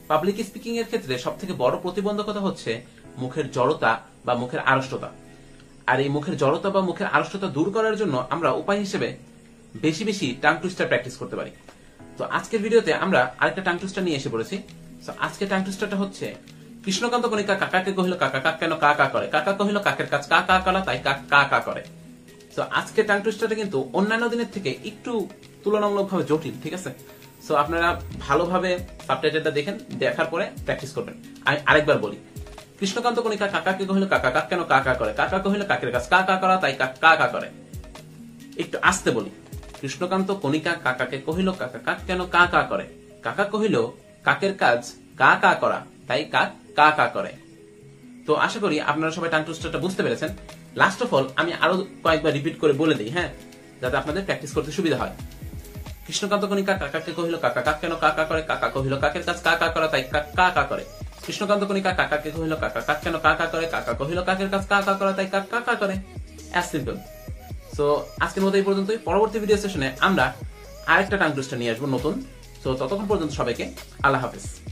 Public speaking এর ক্ষেত্রে সবথেকে বড় প্রতিবন্ধকতা হচ্ছে মুখের জড়তা বা মুখের আড়ষ্টতা। আর এই মুখের জড়তা বা মুখের আড়ষ্টতা দূর করার জন্য আমরা উপায় হিসেবে বেশি বেশি টাং টুইস্টার প্র্যাকটিস করতে পারি। তো আজকের ভিডিওতে আমরা আরেকটা টাং টুইস্টার নিয়ে এসে পড়েছি। তো আজকের টাং টুইস্টারটা হচ্ছে কৃষ্ণকান্ত কণিকা কাকাকে কহিল কাকা কাক কেন কা কা করে, কাকা কহিল কাকের কাজ কা কা করা তাই কাক কা কা করে। তো আজকের টাং টুইস্টারটা কিন্তু অন্যান্য দিনের থেকে একটু তুলনামূলকভাবে জটিল, ঠিক আছে? সো আপনারা ভালোভাবে সাবটাইটেলটা দেখেন, দেখার পরে প্র্যাকটিস করবেন। আমি আরেকবার বলি, কৃষ্ণকান্ত কণিকা কাকাকে কহিল কাকা কাক কেন কা কা করে, কাকা কহিল কাকের কাজ কা কা করা তাই কাক কা কা করে। একটু আস্তে বলি, কৃষ্ণকান্ত কণিকা কাকাকে কহিল কাকা কাক কেন কা কা করে, কাকা কহিল কাকের কাজ কা কা করা তাই কাক কা কা করে। তো আশা করি আপনারা সবাই টাং টুইস্টারটা বুঝতে পেরেছেন। লাস্ট অফ অল আমি আরো কয়েকবার রিপিট করে বলে দিই, হ্যাঁ, যাতে আপনাদের প্র্যাকটিস করতে সুবিধা হয়। কৃষ্ণকান্ত কণিকা কাকাকে কহিল কাকা কাক কেন কা কা করে, কাকা কহিল কাকের কাজ কা কা করা তাই কাক কা কা করে। কৃষ্ণকান্ত কণিকা কাকাকে কহিল কাকা কাক কেন কা কা করে, কাকা কহিল কাকের কাজ কা কা করা তাই কাক কা কা করে। As simple. সো আজকের মতো এই পর্যন্তই। পরবর্তী ভিডিও সেশনে আমরা আরেকটা টাং টুইস্টার নিয়ে আসবো নতুন। সো ততক্ষণ পর্যন্ত সবাইকে আল্লাহ হাফেজ।